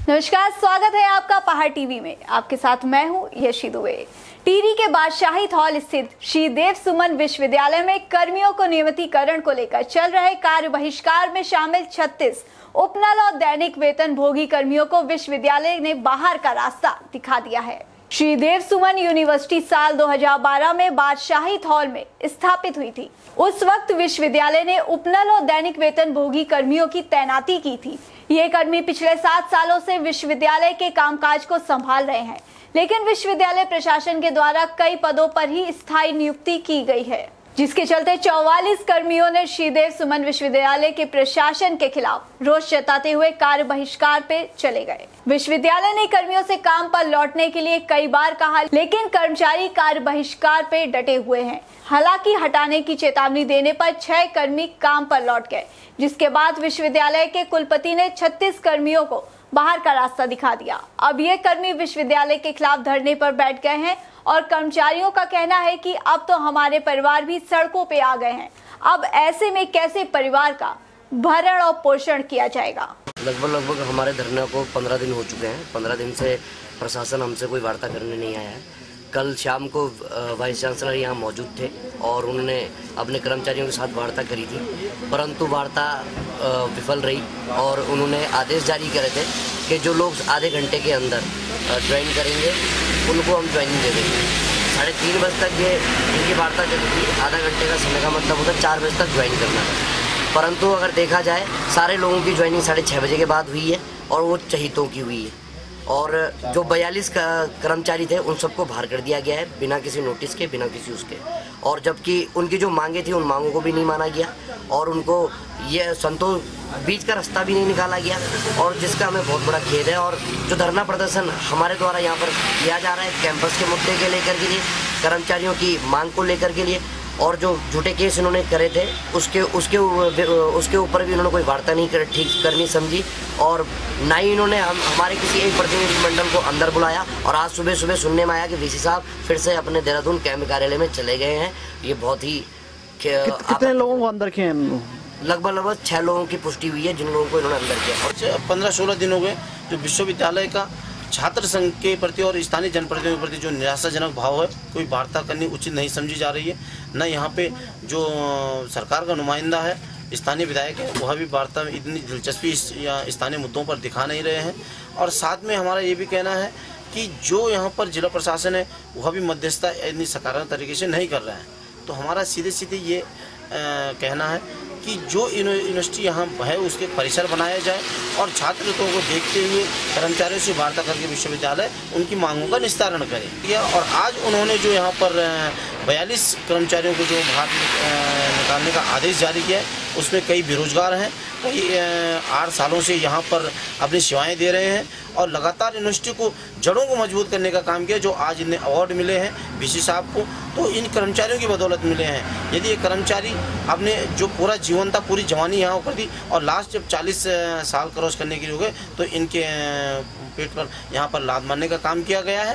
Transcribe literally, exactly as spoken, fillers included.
नमस्कार, स्वागत है आपका पहाड़ टीवी में। आपके साथ मैं हूं यशी दुबे। टिहरी के बादशाही हॉल स्थित श्री देव सुमन विश्वविद्यालय में कर्मियों को नियमितीकरण को लेकर चल रहे कार्य बहिष्कार में शामिल छत्तीस उपनल और दैनिक वेतन भोगी कर्मियों को विश्वविद्यालय ने बाहर का रास्ता दिखा दिया है। श्री देव सुमन यूनिवर्सिटी साल दो हज़ार बारह में बादशाही हॉल में स्थापित हुई थी। उस वक्त विश्वविद्यालय ने उपनल और दैनिक वेतन भोगी कर्मियों की तैनाती की थी। ये कर्मी पिछले सात सालों से विश्वविद्यालय के कामकाज को संभाल रहे हैं, लेकिन विश्वविद्यालय प्रशासन के द्वारा कई पदों पर ही स्थायी नियुक्ति की गई है, जिसके चलते चौवालीस कर्मियों ने श्री देव सुमन विश्वविद्यालय के प्रशासन के खिलाफ रोष जताते हुए कार्य बहिष्कार पे चले गए। विश्वविद्यालय ने कर्मियों से काम पर लौटने के लिए कई बार कहा, लेकिन कर्मचारी कार्य बहिष्कार पे डटे हुए हैं। हालांकि हटाने की चेतावनी देने पर छह कर्मी काम पर लौट गए, जिसके बाद विश्वविद्यालय के कुलपति ने छत्तीस कर्मियों को बाहर का रास्ता दिखा दिया। अब ये कर्मी विश्वविद्यालय के खिलाफ धरने पर बैठ गए हैं और कर्मचारियों का कहना है कि अब तो हमारे परिवार भी सड़कों पे आ गए हैं। अब ऐसे में कैसे परिवार का भरण और पोषण किया जाएगा। लगभग लगभग हमारे धरने को पंद्रह दिन हो चुके हैं। पंद्रह दिन से प्रशासन हमसे कोई वार्ता करने नहीं आया है। कल शाम को वाइस चांसलर यहाँ मौजूद थे और उन्होंने अपने कर्मचारियों के साथ वार्ता करी थी, परंतु वार्ता विफल रही और उन्होंने आदेश जारी करे थे कि जो लोग आधे घंटे के अंदर ज्वाइन करेंगे उनको हम ज्वाइनिंग दे देंगे। साढ़े तीन बजे तक ये इनकी वार्ता चली थी। आधा घंटे का समय का मतलब होता है चार बजे तक ज्वाइन करना था, परंतु अगर देखा जाए सारे लोगों की ज्वाइनिंग साढ़े छः बजे के बाद हुई है और वो चहितों की हुई है। और जो बयालीस कर्मचारी थे उन सबको बाहर कर दिया गया है बिना किसी नोटिस के, बिना किसी उसके। और जबकि उनकी जो मांगे थी उन मांगों को भी नहीं माना गया और उनको ये संतोष बीच का रास्ता भी नहीं निकाला गया, और जिसका हमें बहुत बड़ा खेद है। और जो धरना प्रदर्शन हमारे द्वारा यहाँ पर किया जा रहा है कैंपस के मुद्दे के लेकर के लिए, कर्मचारियों की मांग को लेकर के लिए, और जो झूठे केस इन्होंने करे थे उसके उसके उसके ऊपर भी इन्होंने कोई वार्ता नहीं कर ठीक करनी समझी, और ना ही इन्होंने हम हमारे किसी एक प्रतिनिधिमंडल को अंदर बुलाया। और आज सुबह सुबह सुनने में आया कि वीसी साहब फिर से अपने देहरादून कैंप कार्यालय में चले गए हैं। ये बहुत ही कित, कितने लोगों को अंदर किए? लगभग लगभग छः लोगों की पुष्टि हुई है जिन लोगों को इन्होंने अंदर किया। और पंद्रह सोलह दिन हो गए जो विश्वविद्यालय का छात्र संघ के प्रति और स्थानीय जनप्रतिनिधियों के प्रति जो निराशाजनक भाव है, कोई वार्ता करनी उचित नहीं समझी जा रही है। न यहाँ पे जो सरकार का नुमाइंदा है, स्थानीय विधायक है, वह भी वार्ता में इतनी दिलचस्पी या स्थानीय मुद्दों पर दिखा नहीं रहे हैं। और साथ में हमारा ये भी कहना है कि जो यहाँ पर जिला प्रशासन है वह भी मध्यस्थता इतनी सकारात्मक तरीके से नहीं कर रहा है। तो हमारा सीधे सीधे ये आ, कहना है कि जो यूनिवर्सिटी यहाँ है उसके परिसर बनाया जाए और छात्रों को देखते हुए कर्मचारियों से वार्ता करके विश्वविद्यालय उनकी मांगों का निस्तारण करे। और आज उन्होंने जो यहाँ पर बयालीस कर्मचारियों को जो बाहर निकालने का आदेश जारी किया है उसमें कई बेरोजगार हैं, कई आठ सालों से यहाँ पर अपनी सेवाएं दे रहे हैं और लगातार यूनिवर्सिटी को जड़ों को मजबूत करने का काम किया। जो आज इन्हें अवार्ड मिले हैं वीसी साहब को, तो इन कर्मचारियों की बदौलत मिले हैं। यदि ये कर्मचारी अपने जो पूरा जीवन था, पूरी जवानी यहाँ कर दी और लास्ट जब चालीस साल क्रॉस करने के लिए हो गए तो इनके पेट पर यहाँ पर लात मारने का काम किया गया है।